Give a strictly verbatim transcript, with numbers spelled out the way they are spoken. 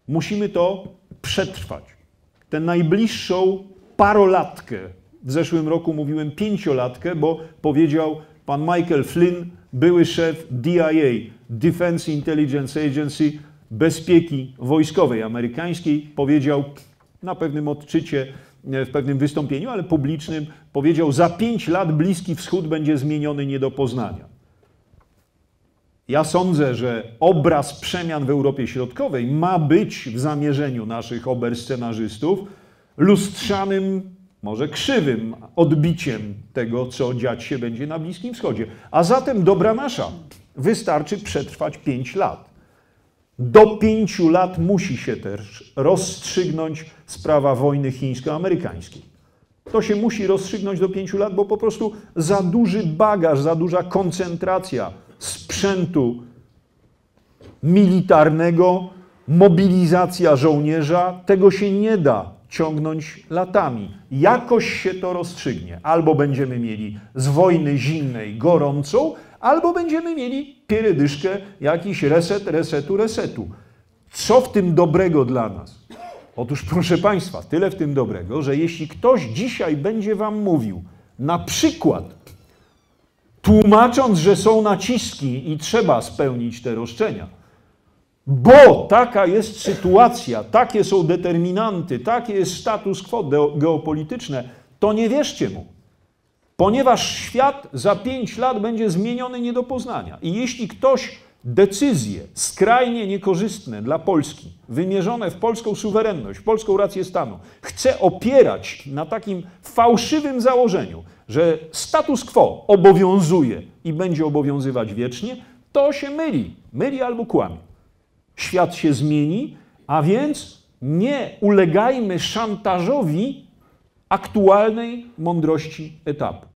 Musimy to przetrwać. Tę najbliższą parolatkę, w zeszłym roku mówiłem pięciolatkę, bo powiedział pan Michael Flynn, były szef D I A, Defense Intelligence Agency, bezpieki wojskowej amerykańskiej, powiedział na pewnym odczycie, w pewnym wystąpieniu, ale publicznym, powiedział, za pięć lat Bliski Wschód będzie zmieniony nie do poznania. Ja sądzę, że obraz przemian w Europie Środkowej ma być w zamierzeniu naszych oberscenarzystów lustrzanym, może krzywym odbiciem tego, co dziać się będzie na Bliskim Wschodzie. A zatem dobra nasza, wystarczy przetrwać pięć lat. Do pięciu lat musi się też rozstrzygnąć sprawa wojny chińsko-amerykańskiej. To się musi rozstrzygnąć do pięciu lat, bo po prostu za duży bagaż, za duża koncentracja sprzętu militarnego, mobilizacja żołnierza, tego się nie da ciągnąć latami. Jakoś się to rozstrzygnie. Albo będziemy mieli z wojny zimnej gorącą, albo będziemy mieli pierdyszkę, jakiś reset, resetu, resetu. Co w tym dobrego dla nas? Otóż, proszę Państwa, tyle w tym dobrego, że jeśli ktoś dzisiaj będzie Wam mówił, na przykład tłumacząc, że są naciski i trzeba spełnić te roszczenia, bo taka jest sytuacja, takie są determinanty, taki jest status quo geopolityczne, to nie wierzcie mu. Ponieważ świat za pięć lat będzie zmieniony nie do poznania. I jeśli ktoś decyzje skrajnie niekorzystne dla Polski, wymierzone w polską suwerenność, w polską rację stanu, chce opierać na takim fałszywym założeniu, że status quo obowiązuje i będzie obowiązywać wiecznie, to się myli. Myli albo kłamie. Świat się zmieni, a więc nie ulegajmy szantażowi aktualnej mądrości etapu.